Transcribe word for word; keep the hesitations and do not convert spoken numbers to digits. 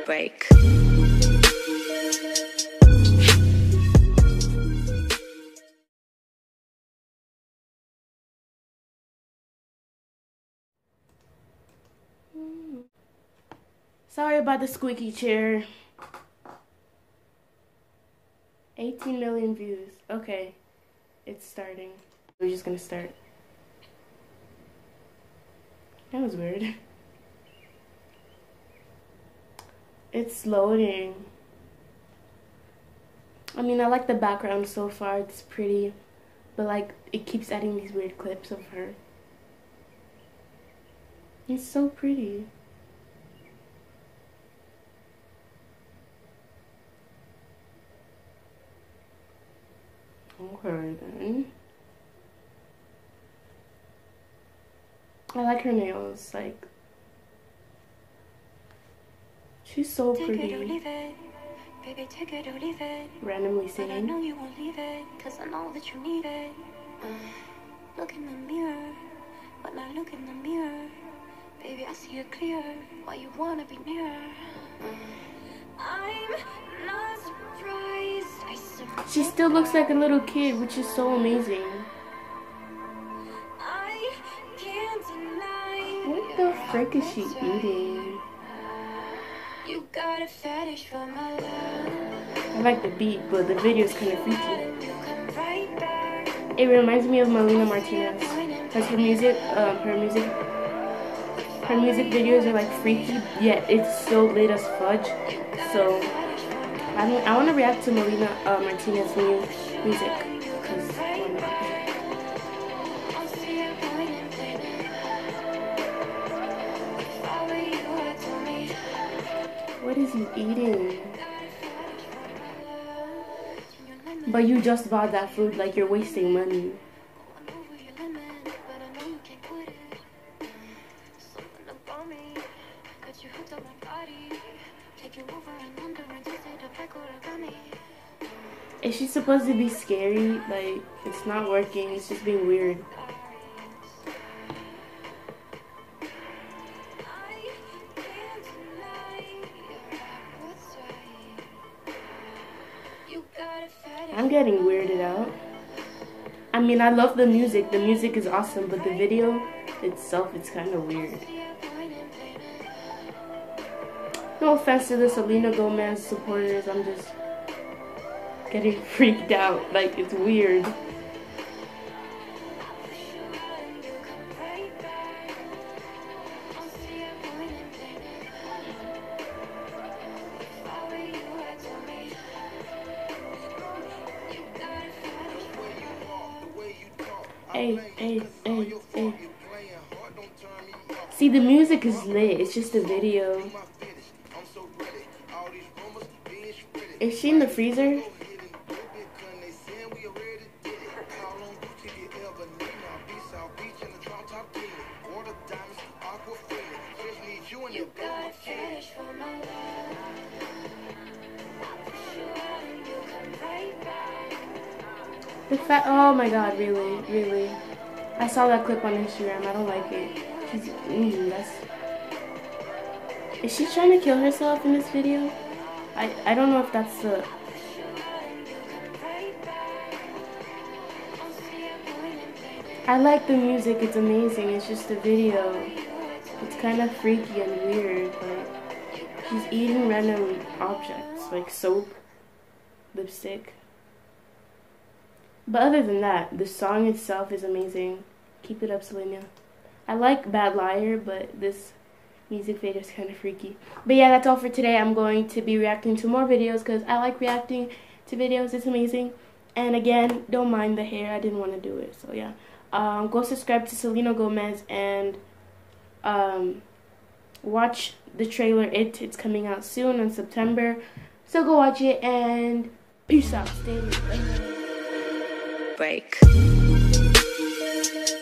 Break. Sorry about the squeaky chair. eighteen million views. Okay, it's starting. We're just gonna start. That was weird. It's loading. I mean, I like the background so far. It's pretty, but like it keeps adding these weird clips of her. It's so pretty. Okay then. I like her nails, like she's so pretty. Baby, take it or leave it. Randomly But I singing. know you won't leave it, cause I know that you need it. Uh, look in the mirror, when I look in the mirror, baby, I see it clear, why you wanna be near. Uh, I'm not surprised, I surprised. She still looks like a little kid, which is so amazing. I can't deny. What the frick is she eating? You got a fetish for my love. I like the beat, but the video is kind of freaky. You come right back. It reminds me of Selena Martinez, cause her music, um, her music, her music videos are like freaky, yet it's so lit as fudge. So I don't, I want to react to Selena uh, Martinez's new music, cause why not? What is he eating? But you just bought that food, like you're wasting money. Is she supposed to be scary? Like, it's not working, it's just being weird. I'm getting weirded out. I mean, I love the music. The music is awesome, but the video itself, it's kind of weird. No offense to the Selena Gomez supporters, I'm just getting freaked out. Like, it's weird. Hey, hey, hey, hey. See, the music is lit. It's just a video. Is she in the freezer? The fat, oh my god, really, really. I saw that clip on Instagram, I don't like it. She's, mm, that's... Is she trying to kill herself in this video? I, I don't know if that's the... I like the music, it's amazing, it's just a video. It's kind of freaky and weird, like... She's eating random objects, like soap, lipstick. But other than that, the song itself is amazing. Keep it up, Selena. I like Bad Liar, but this music video is kind of freaky. But yeah, that's all for today. I'm going to be reacting to more videos because I like reacting to videos. It's amazing. And again, don't mind the hair. I didn't want to do it. So yeah. Um, go subscribe to Selena Gomez and um, watch the trailer It. It's coming out soon in September. So go watch it and peace out. Stay lit. Break.